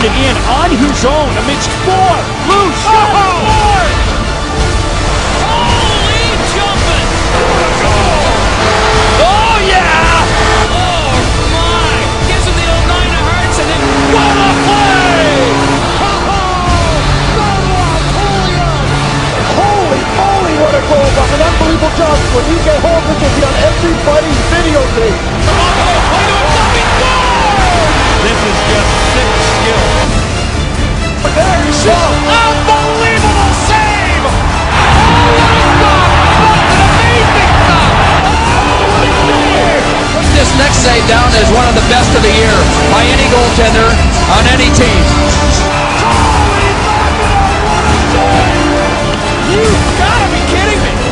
in on his own amidst four loose shots. Holy jumping! What a goal! Oh yeah! Oh my! Gives him the old 9 of hearts and then What a play! Holy moly, what a goal! That's an unbelievable job when you get home and get on everybody's videotape. This is just sick skill. There you go! Unbelievable save! Oh my God! What an amazing stop! Holy save! Put this next save down as one of the best of the year by any goaltender on any team. Holy mackerel, what a save! You've got to be kidding me!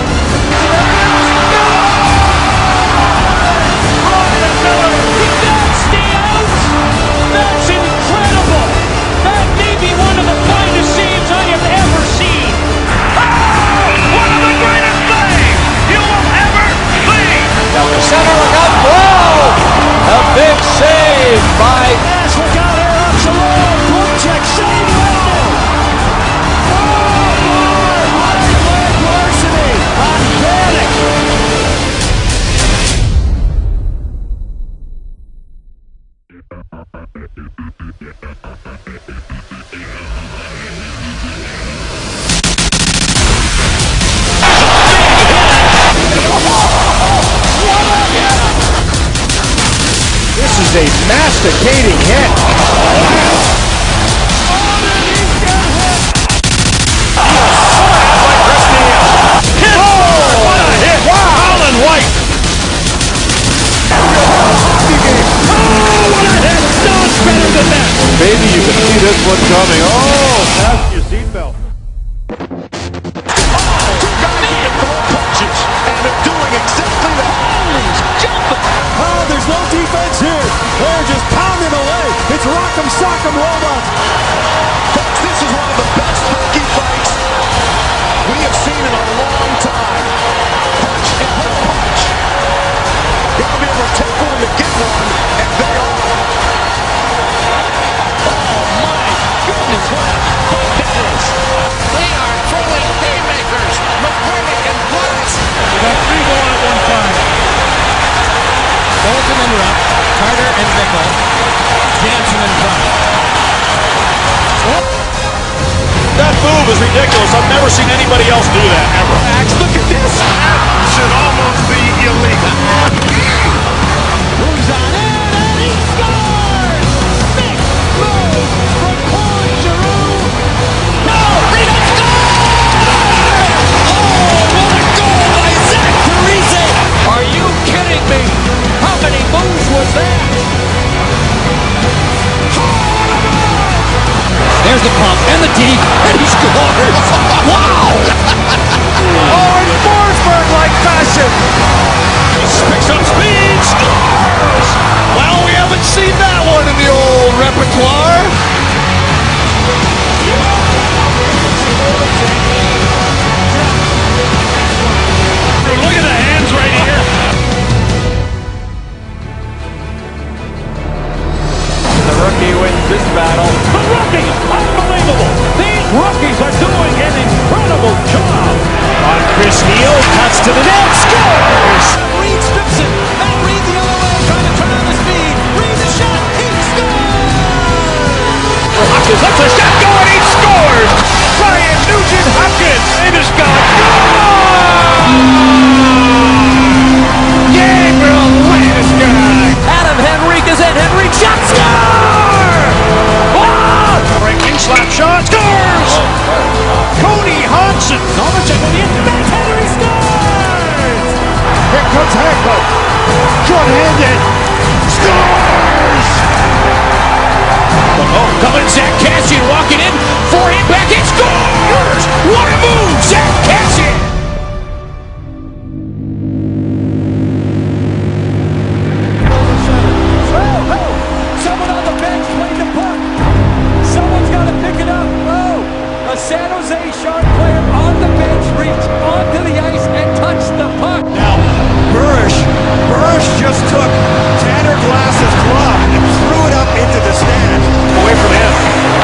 That's incredible! That may be one of the finest saves I have ever seen! Oh! One of the greatest saves you will ever see! Down the center, look out! Whoa! A big save by... Yes, look out there, Upsilon! Book check, save well! Oh, boy! High leg varsity! On panic! This is a masticating hit. What a hit! Wow! Colin White! What a hit! No, it's better than that! Maybe you can see this one coming. Oh, fasten your seatbelt. Oh, there's no defense here. They're just pounding away. It's rock'em sock'em robots. Folks, this is one of the best hockey fights we have seen in a long time. Punch and pull punch. Gotta be able to take one to get one, and they are. oh my goodness, what a fight that is! They are throwing haymakers, McCormick and Glass. We got 3 going at one time. Bolton and Rupp, Carter and Bickle, Jansen and Trump. That move is ridiculous. I've never seen anybody else do that, ever. Max, look at this. That should almost be illegal. Moves on in and he scores! Big move from Claude Giroux. No, Rita scores! Oh, what a goal by Zach Parise! Are you kidding me? How many moves was that? There's the pump and the deep, and he scores! Wow! Oh, in Forsberg-like fashion! Picks up speed, scores! Well, we haven't seen that one in the old repertoire. Look at the hands right here. The rookie wins this battle. The rookie! Unbelievable! These rookies are doing an incredible job! On Chris Neal, cuts to the net, scores! Reed strips it. Now Reed the other way, trying to turn on the speed. Reed the shot, he scores! Hopkins lets a shot go and he scores! Ryan Nugent Hopkins in his gun. Gabriel Landeskog. Adam Henriquez and Henrique shot score! Oh! Breaking slap shot scores! Cody Hodgson. Novacek on the inside, Henry scores! Here comes Hackett. Short-handed. Scores! Oh, coming Zach Cassian walking in, forehand back, he scores! What a move, Zach Cassian! Someone on the bench played the puck. Someone's got to pick it up. Oh, a San Jose Shark player on the bench reached onto the ice and touched the puck. Now, Burrish just took Tanner Glass's glove and threw it up into the stand. Away from him.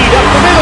lead up the middle.